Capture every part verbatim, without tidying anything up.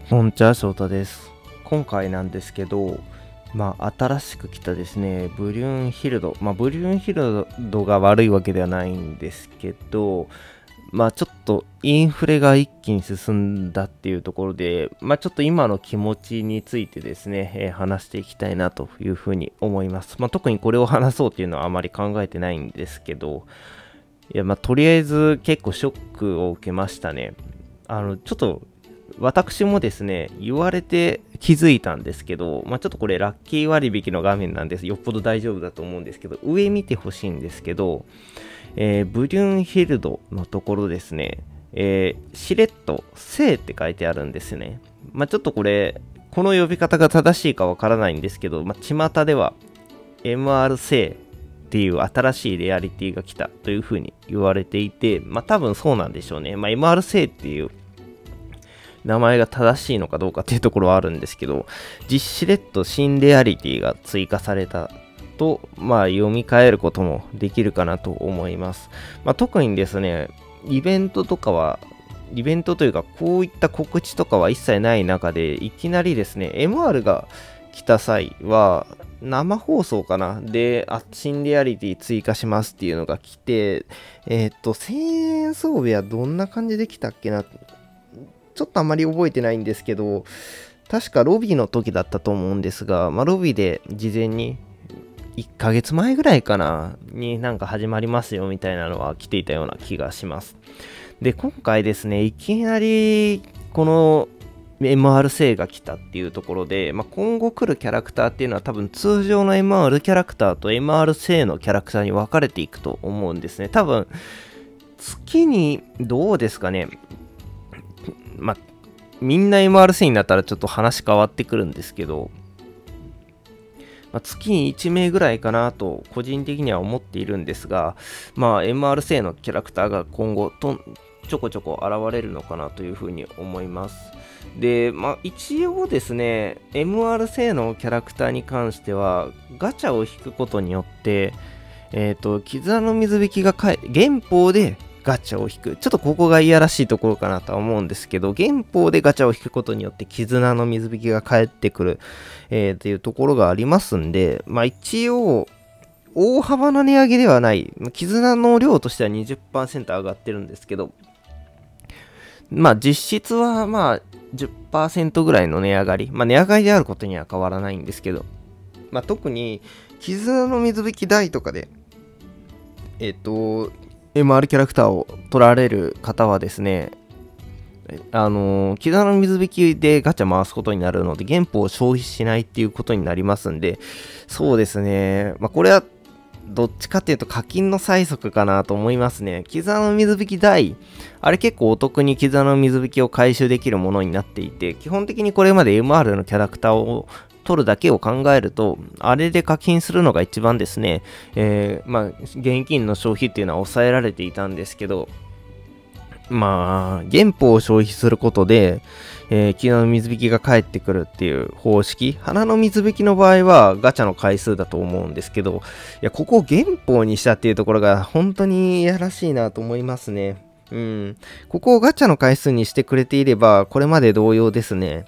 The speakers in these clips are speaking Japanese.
こんにちは、翔太です。今回なんですけど、まあ、新しく来たですね、ブリューンヒルド。まあ、ブリューンヒルドが悪いわけではないんですけど、まあ、ちょっとインフレが一気に進んだっていうところで、まあ、ちょっと今の気持ちについてですね、えー話していきたいなというふうに思います。まあ、特にこれを話そうっていうのはあまり考えてないんですけど、いや、まあ、とりあえず結構ショックを受けましたね。あの、ちょっと私もですね、言われて気づいたんですけど、まあ、ちょっとこれラッキー割引の画面なんです。よっぽど大丈夫だと思うんですけど、上見てほしいんですけど、えーブリュンヒルドのところですね、えーしれっと、聖って書いてあるんですね。まあ、ちょっとこれ、この呼び方が正しいかわからないんですけど、まあ、巷では エムアール 聖っていう新しいレアリティが来たというふうに言われていて、まあ、多分そうなんでしょうね。まあ、エムアール 聖っていう名前が正しいのかどうかっていうところはあるんですけど、実しれっと新レアリティが追加されたと、まあ、読み替えることもできるかなと思います。まあ、特にですね、イベントとかは、イベントというか、こういった告知とかは一切ない中で、いきなりですね、エムアール が来た際は、生放送かなで、あ、新レアリティ追加しますっていうのが来て、えっ、と、せんえん装備はどんな感じで来たっけな、ちょっとあまり覚えてないんですけど、確かロビーの時だったと思うんですが、まあ、ロビーで事前にいっかげつまえぐらいかなになんか始まりますよみたいなのは来ていたような気がします。で、今回ですね、いきなりこの エムアール 星が来たっていうところで、まあ、今後来るキャラクターっていうのは多分通常の エムアール キャラクターと エムアール 星のキャラクターに分かれていくと思うんですね。多分月にどうですかね、まあ、みんな エムアール 星になったらちょっと話変わってくるんですけど、まあ、月にいち名ぐらいかなと個人的には思っているんですが、まあ、エムアール 星のキャラクターが今後とちょこちょこ現れるのかなというふうに思います。で、まあ、一応ですね、エムアール 星のキャラクターに関しては、ガチャを引くことによって、えっ、と、絆の水引きがかえ、原宝でガチャを引く。ちょっとここがいやらしいところかなとは思うんですけど、原宝でガチャを引くことによって絆の水引きが返ってくる、えー、っていうところがありますんで、まあ一応、大幅な値上げではない。絆の量としてはにじゅっパーセント上がってるんですけど、まあ実質はまあじゅっパーセントぐらいの値上がり。まあ値上がりであることには変わらないんですけど、まあ特に絆の水引き台とかで、えっと、エムアール キャラクターを取られる方はですね、あのー、絆の水引きでガチャ回すことになるので、原宝を消費しないっていうことになりますんで、そうですね、まあ、これはどっちかっていうと課金の催促かなと思いますね。絆の水引き台、あれ結構お得に絆の水引きを回収できるものになっていて、基本的にこれまで エムアール のキャラクターを取るだけを考えると、あれで課金するのが一番ですね、えー、まあ、現金の消費っていうのは抑えられていたんですけど、まあ、原宝を消費することで、えー、絆の水引きが返ってくるっていう方式。花の水引きの場合はガチャの回数だと思うんですけど、いや、ここを原宝にしたっていうところが本当にいやらしいなと思いますね。うん。ここをガチャの回数にしてくれていれば、これまで同様ですね。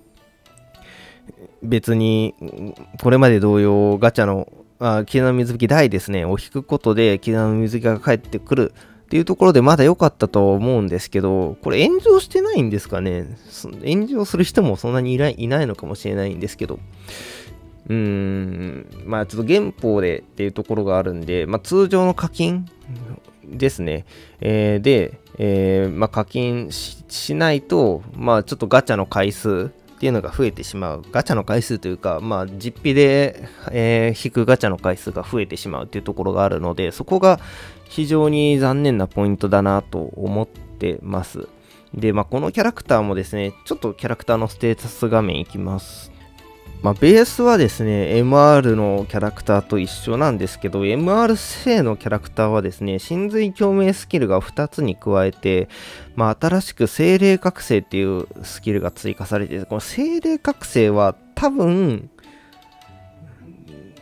別に、これまで同様、ガチャの、あ、絆の水引き台ですね、を引くことで、絆の水引きが返ってくるっていうところでまだ良かったと思うんですけど、これ炎上してないんですかね。炎上する人もそんなにいないいないのかもしれないんですけど、うーん、まあちょっと原宝でっていうところがあるんで、まあ通常の課金ですね。えー、で、えー、まあ課金 し, しないと、まあちょっとガチャの回数、っていうのが増えてしまう。ガチャの回数というか、まあ、実費で、えー引くガチャの回数が増えてしまうっていうところがあるので、そこが非常に残念なポイントだなと思ってます。で、まあ、このキャラクターもですね、ちょっとキャラクターのステータス画面いきます。まあ、ベースはですね、エムアール のキャラクターと一緒なんですけど、エムアール 星のキャラクターはですね、神髄共鳴スキルがふたつに加えて、まあ、新しく精霊覚醒っていうスキルが追加されて、この精霊覚醒は多分、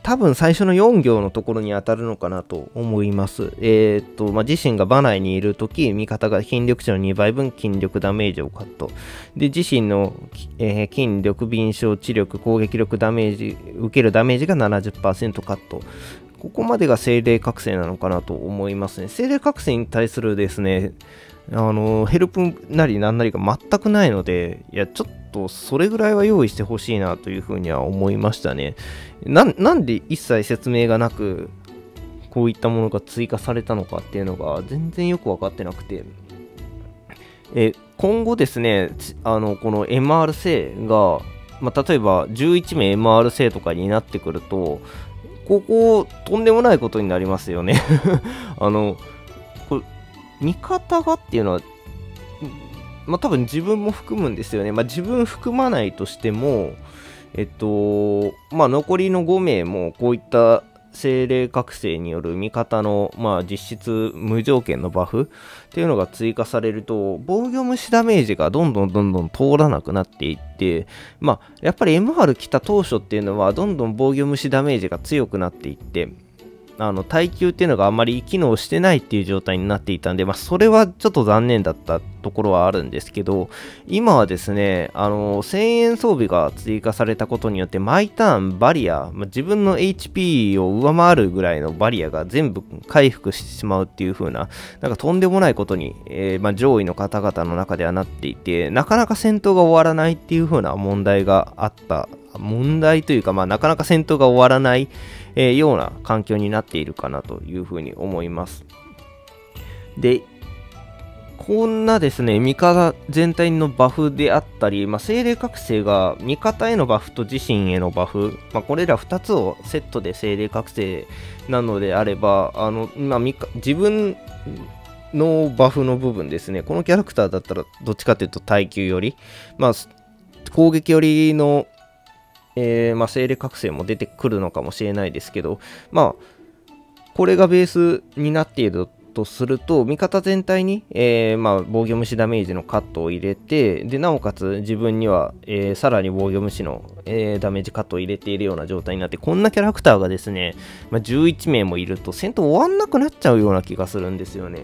多分最初のよん行のところに当たるのかなと思います。えー、っと、まあ、自身が場内にいるとき、味方が筋力値のにばいぶん筋力ダメージをカット。で、自身の、えー、筋力、敏捷、知力、攻撃力ダメージ、受けるダメージが ななじゅっパーセント カット。ここまでが精霊覚醒なのかなと思いますね。精霊覚醒に対するですね、あの、ヘルプなりなんなりが全くないので、いや、ちょっとそれぐらいは用意してほしいなというふうには思いましたね。な、なんで一切説明がなく、こういったものが追加されたのかっていうのが全然よく分かってなくて、え今後ですね、あの、この エムアール 生が、まあ、例えばじゅういちめい エムアール 生とかになってくると、ここ、とんでもないことになりますよね。あの、これ、味方がっていうのは、まあ、多分自分も含むんですよね。まあ、自分含まないとしても、えっと、まあ、残りのごめいもこういった精霊覚醒による味方の、まあ、実質無条件のバフっていうのが追加されると、防御無視ダメージがどんどんどんどん通らなくなっていって、まあ、やっぱり エムアール 来た当初っていうのは、どんどん防御無視ダメージが強くなっていって、あの耐久っていうのがあんまり機能してないっていう状態になっていたんで、まあ、それはちょっと残念だったところはあるんですけど、今はですね、あのせんえん装備が追加されたことによって、毎ターンバリア、まあ、自分の エイチピー を上回るぐらいのバリアが全部回復してしまうっていう風な、なんかとんでもないことに、えーまあ、上位の方々の中ではなっていて、なかなか戦闘が終わらないっていう風な問題があった。問題というか、まあ、なかなか戦闘が終わらない、えー、ような環境になっているかなというふうに思います。で、こんなですね、味方全体のバフであったり、まあ、精霊覚醒が味方へのバフと自身へのバフ、まあ、これらふたつをセットで精霊覚醒なのであれば、あのまあ、自分のバフの部分ですね、このキャラクターだったらどっちかというと耐久より、まあ、攻撃よりのえーまあ、精霊覚醒も出てくるのかもしれないですけど、まあ、これがベースになっているとすると、味方全体に、えーまあ、防御無視ダメージのカットを入れて、でなおかつ自分には、えー、さらに防御無視の、えー、ダメージカットを入れているような状態になって、こんなキャラクターがですね、まあ、じゅういちめいもいると戦闘終わんなくなっちゃうような気がするんですよね。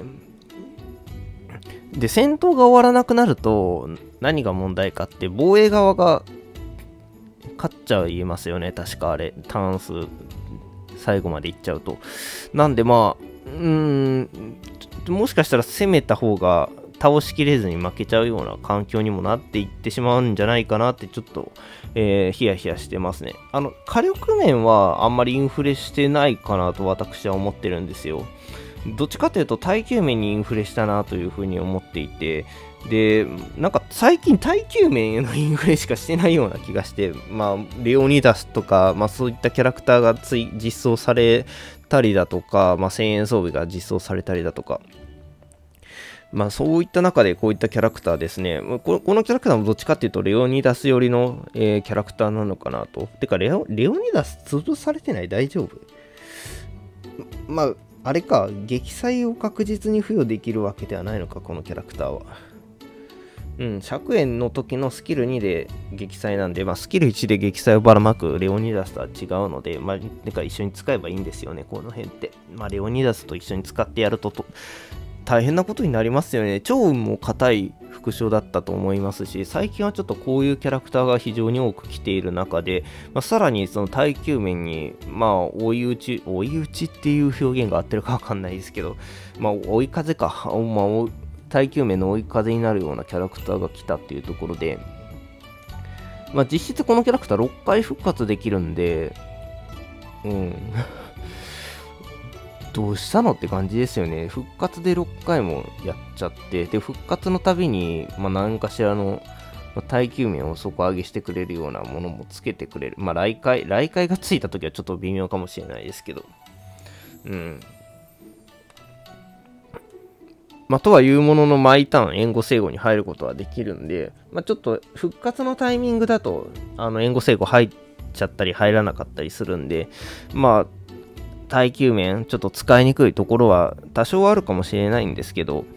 で、戦闘が終わらなくなると、何が問題かって、防衛側が勝っちゃいますよね、確かあれ、ターン数、最後までいっちゃうと。なんで、まあ、うーん、もしかしたら攻めた方が倒しきれずに負けちゃうような環境にもなっていってしまうんじゃないかなって、ちょっと、えー、ヒヤヒヤしてますね。あの、火力面はあんまりインフレしてないかなと私は思ってるんですよ。どっちかというと耐久面にインフレしたなというふうに思っていて、で、なんか最近耐久面へのインフレしかしてないような気がして、まあ、レオニダスとか、まあそういったキャラクターがつい実装されたりだとか、まあせんえん装備が実装されたりだとか、まあそういった中でこういったキャラクターですね、このこのキャラクターもどっちかっていうとレオニダス寄りの、えー、キャラクターなのかなと。てかレオ、レオニダス潰されてない？大丈夫？まあ、あれか、撃砕を確実に付与できるわけではないのか、このキャラクターは。うん、灼炎の時のスキルにで撃砕なんで、まあ、スキルいちで撃砕をばらまくレオニダスとは違うので、まあ、なんか一緒に使えばいいんですよね、この辺って。まあ、レオニダスと一緒に使ってやるとと大変なことになりますよね。超運も硬い副将だったと思いますし、最近はちょっとこういうキャラクターが非常に多く来ている中で、まあ、さらにその耐久面に、まあ、追い打ち、追い打ちっていう表現が合ってるかわかんないですけど、まあ、追い風か、まあ、追い耐久面の追い風になるようなキャラクターが来たっていうところで、まあ、実質このキャラクターろっかい復活できるんで、うん。どうしたのって感じですよね。復活でろっかいもやっちゃって、で、復活のたびに、まあ、何かしらの、まあ、耐久面を底上げしてくれるようなものもつけてくれる。まあ、雷界、雷界がついたときはちょっと微妙かもしれないですけど。うん。まあ、とはいうものの毎ターン援護整合に入ることはできるんで、まあ、ちょっと復活のタイミングだとあの援護整合入っちゃったり入らなかったりするんで、まあ耐久面ちょっと使いにくいところは多少あるかもしれないんですけど、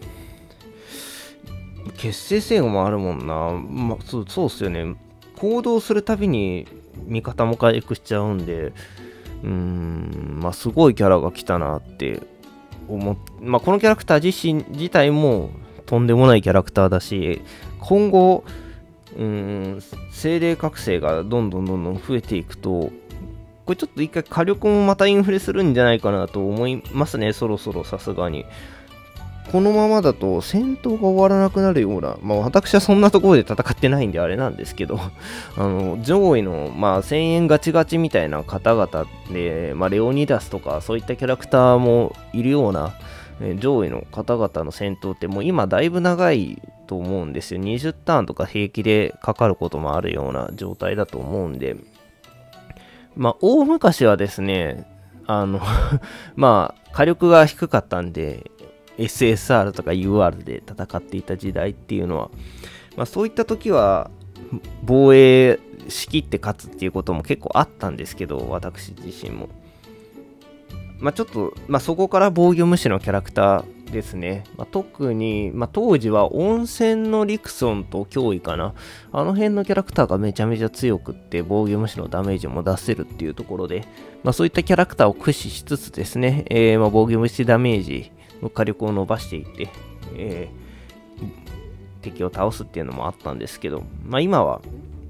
結成制御もあるもんな。まあ、そう、そうっすよね。行動するたびに味方も回復しちゃうんで、 うーん、まあすごいキャラが来たなって思っ、まあこのキャラクター自身自体もとんでもないキャラクターだし、今後、うーん、精霊覚醒がどんどんどんどん増えていくと、これちょっと一回火力もまたインフレするんじゃないかなと思いますね、そろそろさすがに。このままだと戦闘が終わらなくなるような、まあ私はそんなところで戦ってないんであれなんですけど、あの、上位の、まあせんえんガチガチみたいな方々で、まあレオニダスとかそういったキャラクターもいるような、え上位の方々の戦闘ってもう今だいぶ長いと思うんですよ。にじゅうターンとか平気でかかることもあるような状態だと思うんで、まあ大昔はですね、あのまあ火力が低かったんで、エスエスアール とか ユーアール で戦っていた時代っていうのは、まあ、そういった時は防衛しきって勝つっていうことも結構あったんですけど、私自身も。まあ、ちょっと、まあ、そこから防御無視のキャラクターですね。まあ、特に、まあ、当時は温泉のリクソンと脅威かな。あの辺のキャラクターがめちゃめちゃ強くって防御無視のダメージも出せるっていうところで、まあ、そういったキャラクターを駆使しつつですね、えー、まあ防御無視ダメージの火力を伸ばしていって、えー、敵を倒すっていうのもあったんですけど、まあ今は、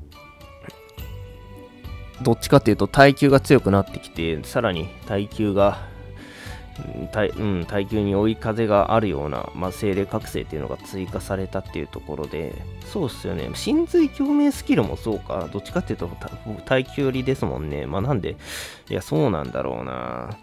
どっちかっていうと耐久が強くなってきて、さらに耐久が、耐うん、耐久に追い風があるような、まあ、精霊覚醒っていうのが追加されたっていうところで、そうっすよね。神髄共鳴スキルもそうか。どっちかっていうと耐久寄りですもんね。まあなんで、いや、そうなんだろうな。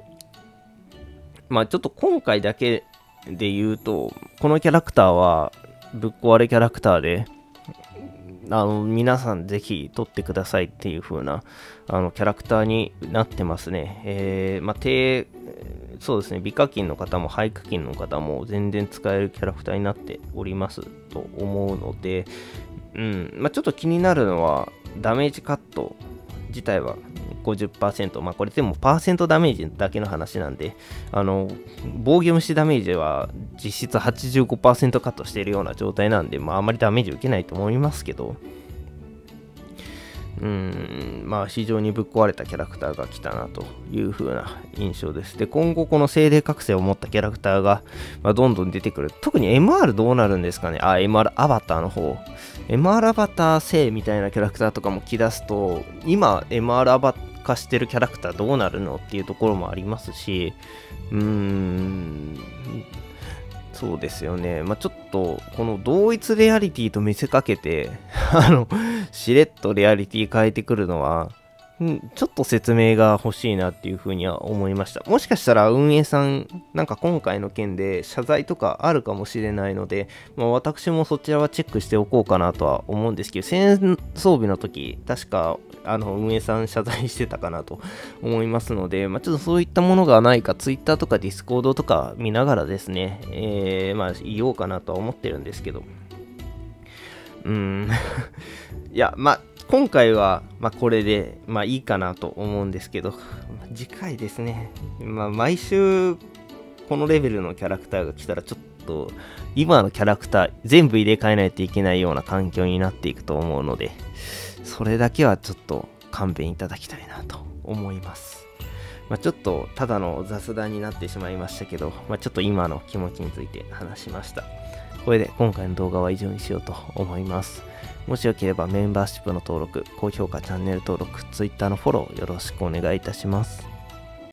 まあちょっと今回だけで言うと、このキャラクターはぶっ壊れキャラクターで、あの皆さんぜひ取ってくださいっていう風なあのキャラクターになってますね。えー、まあ低、そうですね、美課金の方も廃課金の方も全然使えるキャラクターになっておりますと思うので、うん、まあちょっと気になるのはダメージカット自体はごじゅっパーセント、まあこれでもパーセントダメージだけの話なんで、あの、防御無視ダメージは実質 はちじゅうごパーセント カットしているような状態なんで、まああまりダメージ受けないと思いますけど、うーん、まあ非常にぶっ壊れたキャラクターが来たなという風な印象です。で、今後この精霊覚醒を持ったキャラクターが、まあ、どんどん出てくる。特に エムアール どうなるんですかね。あ、エムアール アバターの方。エムアール アバター聖みたいなキャラクターとかも来だすと、今 エムアール アバ化してるキャラクターどうなるのっていうところもありますし、うーん、そうですよね。まあ、ちょっと、この同一レアリティと見せかけて、あの、しれっとレアリティ変えてくるのは、んちょっと説明が欲しいなっていうふうには思いました。もしかしたら運営さん、なんか今回の件で謝罪とかあるかもしれないので、まあ、私もそちらはチェックしておこうかなとは思うんですけど、戦争日の時、確かあの運営さん謝罪してたかなと思いますので、まあ、ちょっとそういったものがないか、Twitter とか Discord とか見ながらですね、えー、まあ言おうかなとは思ってるんですけど、うーん、いや、まあ、今回は、まあ、これで、まあ、いいかなと思うんですけど、次回ですね、まあ、毎週、このレベルのキャラクターが来たら、ちょっと、今のキャラクター、全部入れ替えないといけないような環境になっていくと思うので、それだけはちょっと勘弁いただきたいなと思います。まあ、ちょっと、ただの雑談になってしまいましたけど、まあ、ちょっと今の気持ちについて話しました。これで今回の動画は以上にしようと思います。もしよければメンバーシップの登録、高評価、チャンネル登録、Twitter のフォローよろしくお願いいたします。